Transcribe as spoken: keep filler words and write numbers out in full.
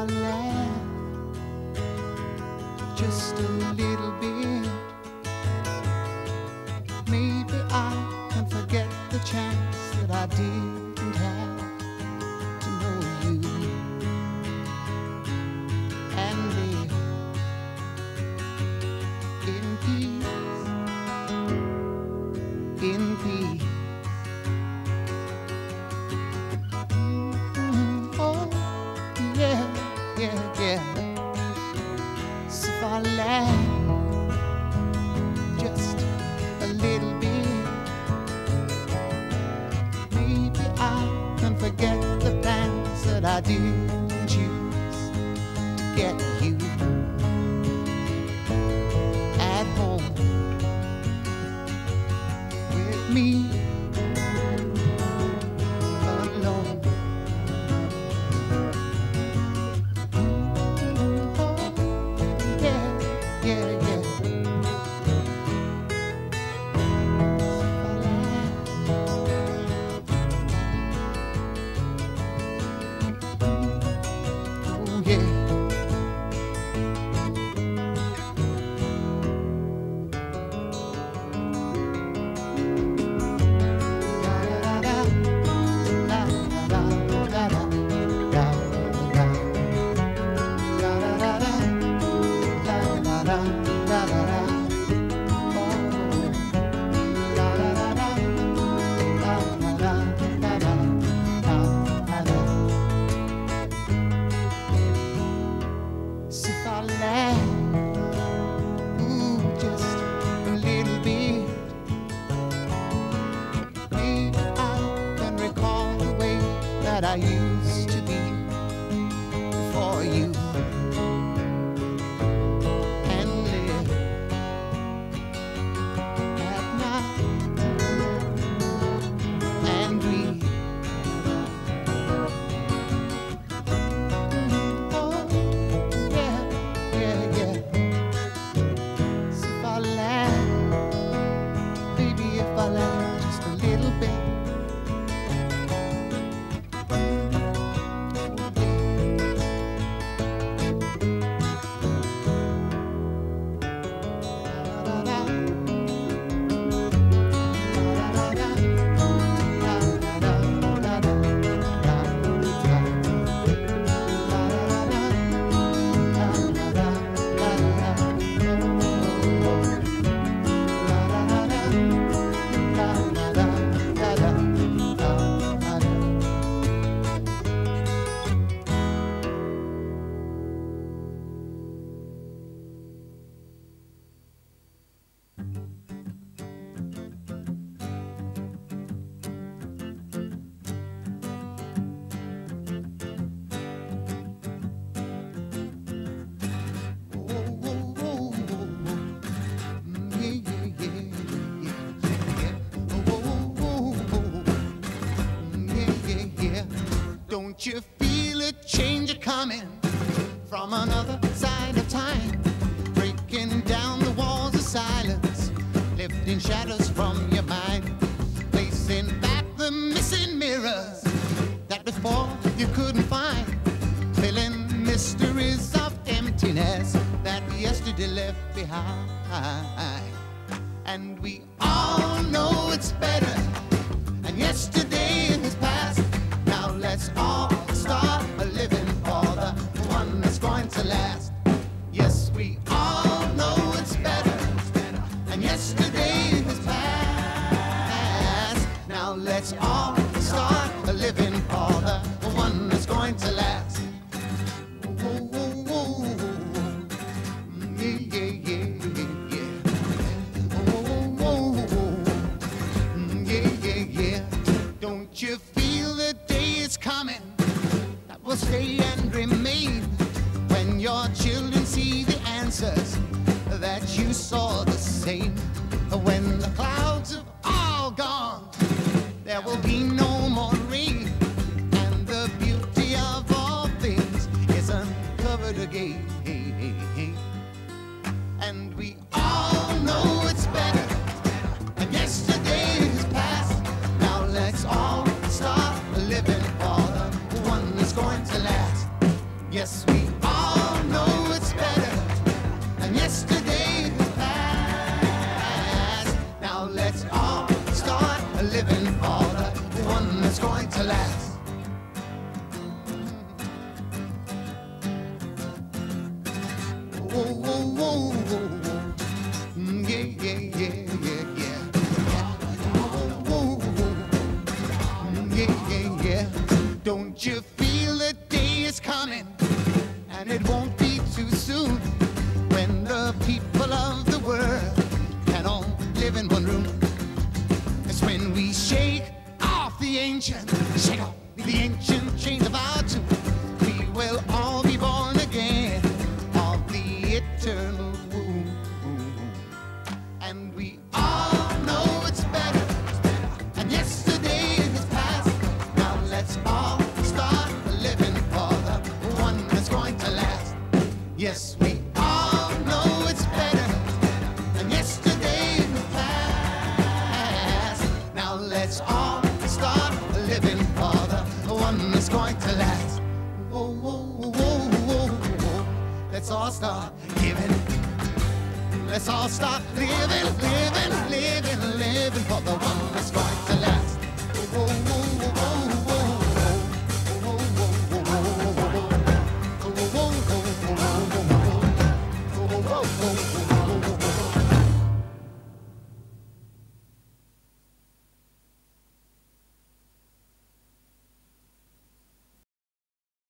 laugh just a little bit, maybe I can forget the chance that I didn't have to know you and live in peace, in peace. Mm-hmm. Oh, yeah, yeah, yeah. So if I laugh just a little bit, maybe I can forget the plans that I didn't choose to get you at home with me alone. Oh, yeah, yeah, yeah. Oh, yeah. So if I laugh, ooh, just a little bit, maybe I can recall the way that I used to be before you, and live at night and breathe. Oh, yeah, yeah, yeah. So if I laugh, baby, if I laugh just a little bit. Don't you feel a change coming from another side of time, breaking down the walls of silence, lifting shadows from your mind, placing back the missing mirrors that before you couldn't find, filling mysteries of emptiness that yesterday left behind. And we all know it's better, and yesterday is past. Now let's all start living for the one that's going to last. Yes, we all know it's better, and yesterday is past. Now let's all start living for the one that's going to last. Oh, oh, oh, oh. Yeah, yeah, yeah, yeah. Oh, oh, oh. Yeah, yeah, yeah. Don't you feel the day is coming that will stay and remain, when your children see the answers that you saw the same? When the clouds have all gone, there will be no more rain, and the beauty of all things is uncovered again. And we all know it's better, and yesterday is past. Now let's all start living for the one that's going to last. Yes, we all know it's better than yesterday is past. Now let's all start living for the one that's going to last. Whoa, whoa, whoa, whoa. Mm, yeah, yeah, yeah, yeah, yeah. Whoa, whoa, whoa. Mm, yeah, yeah, yeah. Don't you feel the day is coming, and it won't be too soon, when the people of the world can all live in one room? It's when we shake off the ancient, shake off the ancient chains of our tomb. We will all be born again of the eternal womb. And we all know it's better, and yesterday is past. Now let's all start living for the one that's going to last. Yes, we all know it's better, and yesterday is past. Now let's all start living for the one that's going to last. Whoa, whoa, whoa, whoa, whoa. Let's all start giving. Let's all start living, living, living, living for the one that's going to last. Whoa, whoa, whoa, whoa.